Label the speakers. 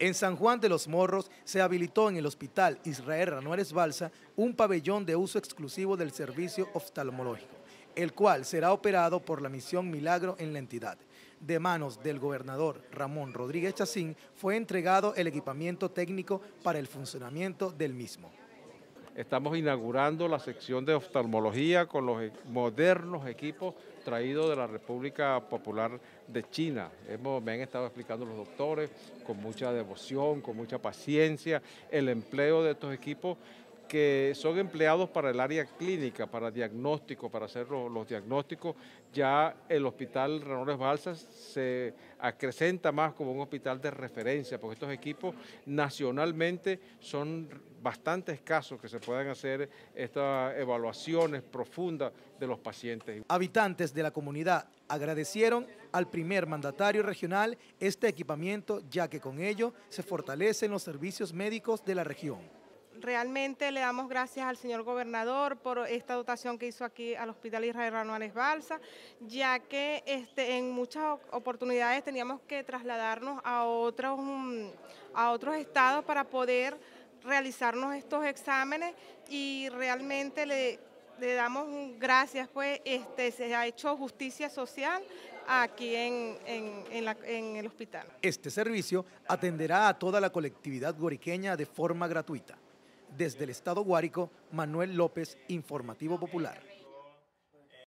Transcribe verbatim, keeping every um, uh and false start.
Speaker 1: En San Juan de los Morros se habilitó en el Hospital Israel Ranúarez Balsa un pabellón de uso exclusivo del servicio oftalmológico, el cual será operado por la Misión Milagro en la entidad. De manos del gobernador Ramón Rodríguez Chacín fue entregado el equipamiento técnico para el funcionamiento del mismo.
Speaker 2: Estamos inaugurando la sección de oftalmología con los modernos equipos traídos de la República Popular de China. Hemos, me han estado explicando los doctores con mucha devoción, con mucha paciencia, el empleo de estos equipos que son empleados para el área clínica, para diagnóstico, para hacer los, los diagnósticos. Ya el Hospital Ranúarez Balsa se acrecenta más como un hospital de referencia, porque estos equipos nacionalmente son bastante escasos que se puedan hacer estas evaluaciones profundas de los pacientes.
Speaker 1: Habitantes de la comunidad agradecieron al primer mandatario regional este equipamiento, ya que con ello se fortalecen los servicios médicos de la región.
Speaker 3: Realmente le damos gracias al señor gobernador por esta dotación que hizo aquí al Hospital Israel Ranúarez Balsa, ya que este, en muchas oportunidades teníamos que trasladarnos a otros, a otros estados para poder realizarnos estos exámenes y realmente le, le damos gracias, pues este, se ha hecho justicia social aquí en, en, en, la, en el hospital.
Speaker 1: Este servicio atenderá a toda la colectividad guariqueña de forma gratuita. Desde el estado Guárico, Manuel López, Informativo Popular.